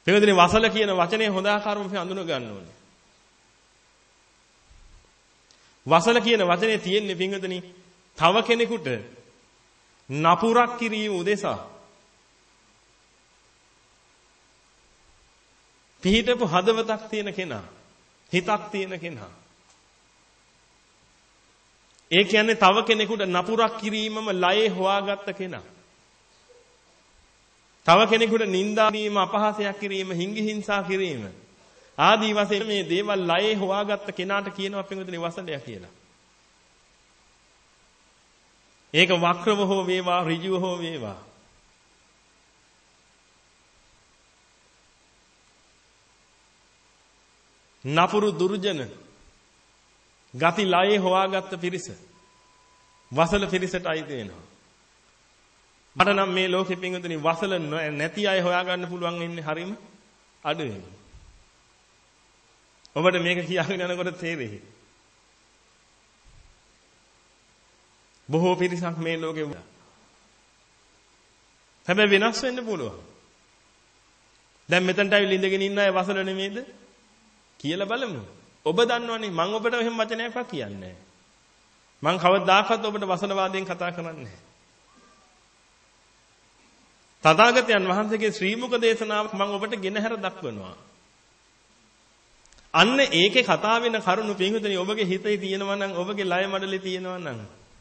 පින්වතුනි වසල කියන වචනේ හොඳ ආකාරව අපි හඳුන ගන්න ඕනේ. වසල කියන වචනේ තියෙන්නේ පින්වතුනි තව කෙනෙකුට නපුරක් කිරීම උදෙසා පිහිටපු හදවතක් තියෙන කෙනා, හිතක් තියෙන කෙනා. ඒ කියන්නේ තව කෙනෙකුට නපුරක් කිරීමම ලයේ හොයාගත්ත කෙනා. තව කෙනෙකුට නිඳා කිරීම, අපහාසයක් කිරීම, හිංගි හිංසා කිරීම ආදී වශයෙන් මේ දේවල් ලයේ හොයාගත්ත කෙනාට කියනවා පින්වතුනි වසලයා කියලා. ඒක වක්‍රව හෝ වේවා, ඍජුව හෝ වේවා. නපුරු දුර්ජන ගති ලයේ හොයාගත්ත පිරිස වසල පිරිසට අයිති වෙනවා. මට නම් මේ ලෝකෙ පින්වතුනි වසල නැති අය හොයාගන්න පුළුවන් ඉන්නේ හරීම අඩුයි. ඔබට මේක කියාගෙන යනකොට තේරෙයි. බොහෝ පිරිසක් මේ ලෝකෙ හැබැයි වෙනස් වෙන්න පුළුවන්. දැන් මෙතනට ඇවිල්ලා ඉඳගෙන ඉන්න අය වසල නෙමෙයිද? කියලා බලමු. ඔබ දන්නවනේ මම ඔබට එහෙම වචනයක්වත් කියන්නේ නැහැ. මම කවදාකවත් ඔබට වසනවාදයෙන් කතා කරන්නේ නැහැ. තථාගතයන් වහන්සේගේ ශ්‍රී මුක දේශනාව මම ඔබට ගෙනහැර දක්වනවා. අන්න ඒකේ කතා වෙන කරුණු පින්විතනේ ඔබගේ හිතේ තියෙනවා නම් ඔබගේ ලය මඩලේ තියෙනවා නම්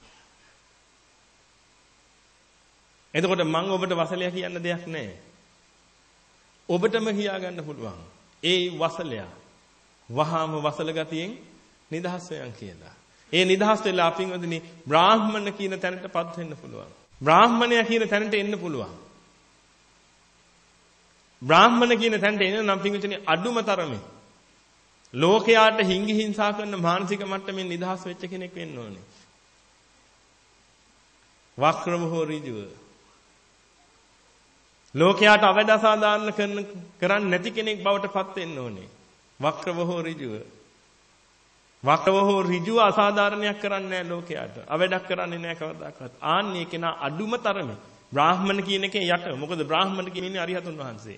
එතකොට මම ඔබට වසලයා කියන්න දෙයක් නැහැ. ඔබටම කියා ගන්න පුළුවන්. ඒ වසලයා වහාම වසල ගතියෙන් නිදහස් වෙයන් කියලා. ඒ නිදහස් වෙලා පින්වතුනි බ්‍රාහ්මණ කියන තැනටපත් වෙන්න පුළුවන්. බ්‍රාහ්මණයා කියන තැනට එන්න පුළුවන්. බ්‍රාහ්මණ කියන තැනට එන නම් පින්වතුනි අඩුම තරමේ ලෝකයාට හිංගි හිංසා කරන මානසික මට්ටමින් නිදහස් වෙච්ච කෙනෙක් වෙන්න ඕනේ. වක්‍රම හෝ ඍජුව. ලෝකයාට අවැඩ අසාධාරණ කරන්නේ නැති කෙනෙක් බවට පත් වෙන්න ඕනේ. වක්‍රව හෝ ඍජුව. වක්‍රව හෝ ඍජුව අසාධාරණයක් කරන්නේ නැහැ ලෝකයාට. අවැඩක් කරන්නේ නැහැ කවදාකවත්. ආන්නේ කෙනා අඩුම තරමේ බ්‍රාහ්මණ කියන එකේ යට. මොකද බ්‍රාහ්මණ කියන්නේ අරිහතුන් වහන්සේ.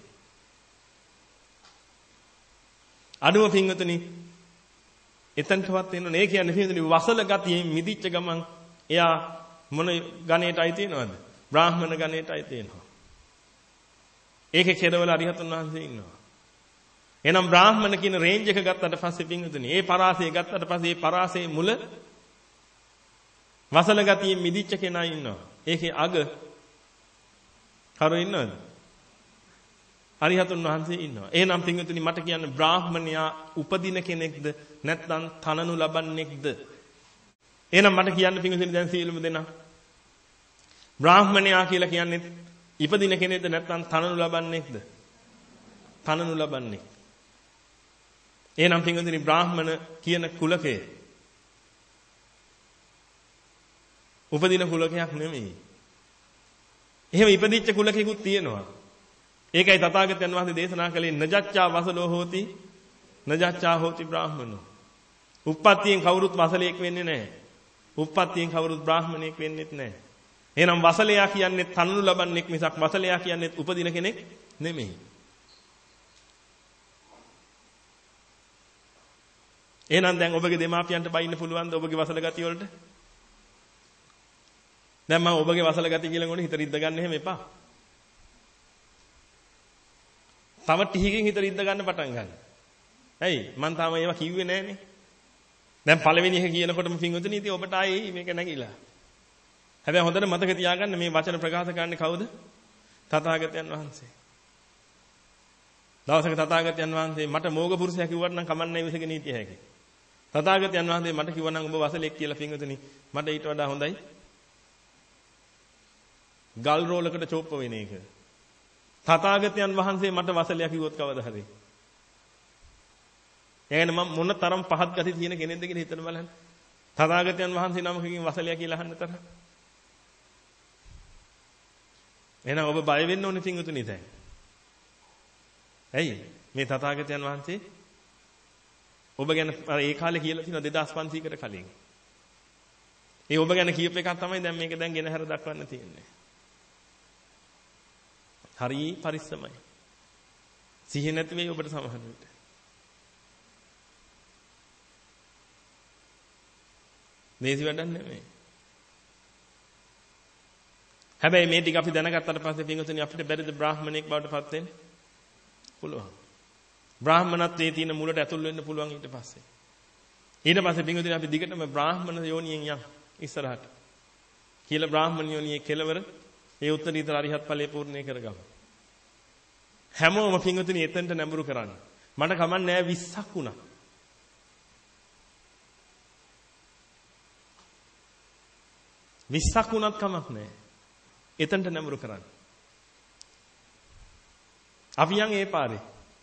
අඩුම පින්වතුනි එතනටවත් එන්න ඕනේ. ඒ කියන්නේ පින්වතුනි වසල ගතියෙන් මිදිච්ච ගමන් එයා මොන ගණේටයි තියෙනවද? බ්‍රාහ්මණ ගණේටයි තියෙනවා. ඒකේ කෙරවල අරිහතුන් වහන්සේ ඉන්නවා. එහෙනම් බ්‍රාහ්මණ කියන රේන්ජ් එක ගත්තට පස්සේ පින්වතුනි ඒ පරාසය ගත්තට පස්සේ ඒ පරාසයේ මුල වසල ගතියෙන් මිදිච්ච කෙනා ඉන්නවා. ඒකේ අග කරු ඉන්නවද? අරිහතුන් වහන්සේ ඉන්නවා. එහෙනම් පින්වතුනි මට කියන්න බ්‍රාහ්මණයා උපදින කෙනෙක්ද නැත්නම් තනනු ලබන්නේක්ද? එහෙනම් මට කියන්න පින්වතුනි දැන් සීලමු දෙනා. බ්‍රාහ්මණයා කියලා කියන්නේ ඉපදින කෙනෙක්ද නැත්නම් තනනු ලබන්නේක්ද? තනනු ලබන්නේ. එහෙනම් පින්වතුනි බ්‍රාහ්මණ කියන කුලකය උපදින කුලකයක් නෙමෙයි. එහෙම ඉපදිච්ච කුලකෙකුත් තියෙනවා. ඒකයි තථාගතයන් වහන්සේ දේශනා කළේ නජච්ඡා වසලෝ හෝති නජච්ඡා හෝති බ්‍රාහ්මනෝ. උප්පත්තියෙන් කවුරුත් වසලයෙක් වෙන්නේ නැහැ. උප්පත්තියෙන් කවුරුත් බ්‍රාහ්මණයෙක් වෙන්නේත් නැහැ. එහෙනම් වසලයා කියන්නේ තනනු ලබන්නෙක් මිසක් වසලයා කියන්නේ උපදින කෙනෙක් නෙමෙයි. එහෙනම් දැන් ඔබගේ දෙමාපියන්ට බයින්න පුළුවන්ද ඔබගේ වසල ගතිය වලට? දැන් මම ඔබගේ වසල ගතිය කියලා ගොනේ හිත රිද්ද ගන්න එහෙම එපා. තව ටිකකින් හිත රිද්ද ගන්න පටන් ගන්න. ඇයි? මං තාම ඒවා කිව්වේ නෑනේ. දැන් පළවෙනි එක කියනකොටම පින්වතුනි ඉතින් ඔබට ආයේ මේක නැගිලා. හැබැයි හොඳට මතක තියාගන්න මේ වචන ප්‍රකාශ කරන්නේ කවුද? තථාගතයන් වහන්සේ. දවසක තථාගතයන් වහන්සේ මට මෝග පුරුෂයා කිව්වට නම් කමන්නේ විසගෙන හිටිය හැකි. තථාගතයන් වහන්සේ මට කිව්වා නම් ඔබ වසලෙක් කියලා පින්වතුනි මට ඊට වඩා හොඳයි. ගල් රෝලකට චෝප්ප වෙන එක. තථාගතයන් වහන්සේ මට වසලයා කිව්වොත් කවද හරි. එහෙනම් මම මොන තරම් පහත් ගති තියෙන කෙනෙක්ද කියලා හිතන්න බලන්න. තථාගතයන් වහන්සේ නමකකින් වසලයා කියලා අහන්න තරම්. එහෙනම් ඔබ බය වෙන්න ඕනේ පින්වතුනි දැන්. ඇයි? මේ තථාගතයන් වහන්සේ ඔබ ගැන ඒ කාලේ කියලා තියෙනවා 2500කට කලින්. ඒ ඔබ ගැන කියප එකක් තමයි දැන් මේක දැන් ගෙන හැර දක්වන්න තියෙන්නේ. හරි පරිස්සමයි. සිහිය නැති වෙයි ඔබට සමහර විට. මේසි වැඩක් නෙමෙයි. හැබැයි මේ ටික අපි දැනගත්තට පස්සේ පින්වතුනි අපිට බැරිද බ්‍රාහමණෙක් බවට පත් වෙන්න? පුළුවන්. බ්‍රාහමණත්වයේ තියෙන මුලට ඇතුල් වෙන්න පුළුවන් ඊට පස්සේ. ඊට පස්සේ පින්වතුනි අපි දිගටම බ්‍රාහමණ යෝනියෙන් යම් ඉස්සරහට. කියලා බ්‍රාහමණ යෝනියේ කෙලවර ඒ උත්තරීතර අරිහත් ඵලයේ පූර්ණේ කරගමු. හැමෝම පින්වතුනි එතනට නැඹුරු කරන්න. මට කමන්නේ 20ක් වුණා. විස්සක් වුණත් කමක් නැහැ. එතනට නැඹුරු කරන්න. අපි යන් ඒ පාරේ.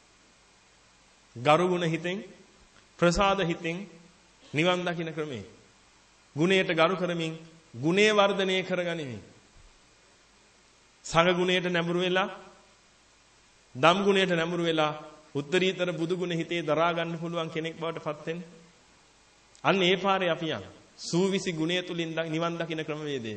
ගරු ගුණ හිතෙන් ප්‍රසාද හිතෙන් නිවන් දකින්න ක්‍රමේ. ගුණයට ගරු කරමින් ගුණේ වර්ධනය කරගනිමින්. සංඝ ගුණයට නැඹුරු වෙලා ධම් ගුණයට නැඹුරු වෙලා උත්තරීතර බුදු ගුණ හිතේ දරා ගන්න පුළුවන් කෙනෙක් බවට පත් වෙන්න. අන්න ඒ පාරේ අපි යන්. සූවිසි ගුණය තුලින් නිවන් දකින්න ක්‍රමවේදය.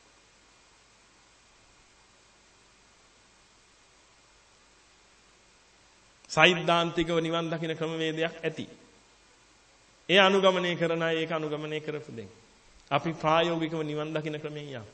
සෛද්ධාන්තිකව නිවන් දකින්න ක්‍රමවේදයක් ඇති. ඒ අනුගමනය කරන අය ඒක අනුගමනය කරපු දෙයක්. අපි ප්‍රායෝගිකව නිවන් දකින්න ක්‍රමයෙන් යමු.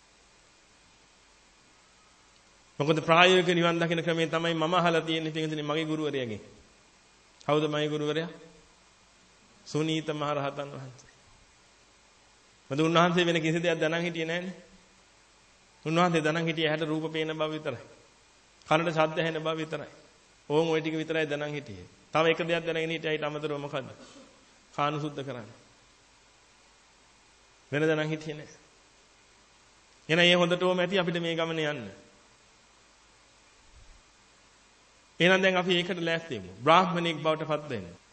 මොකද ප්‍රායෝගික නිවන් දකින්න ක්‍රමය තමයි මම අහලා තියෙන්නේ පිටින් මගේ ගුරුවරයාගෙන්. කවුද මගේ ගුරුවරයා? සුනීත මහ රහතන් වහන්සේ. මද උන්වහන්සේ වෙන කිසි දෙයක් දැනන් හිටියේ නැහැනේ. උන්වහන්සේ දැනන් හිටියේ ඇහැට රූප පේන බව විතරයි. කනට ශබ්ද ඇහෙන බව විතරයි. ඕම් ওই ටික විතරයි දැනන් හිටියේ. තව එක දෙයක් දැනගෙන හිටියා ඊට අමතරව මොකද්ද? කාණු සුද්ධ කරන්න. වෙන දැනන් හිටියේ නැහැ. එහෙනම් ඒ හොඳටම ඇති අපිට මේ ගමන යන්න. එහෙනම් දැන් අපි ඒකට ලෑස්ති වෙමු. බ්‍රාහ්මණෙක් බවට පත් වෙන්න.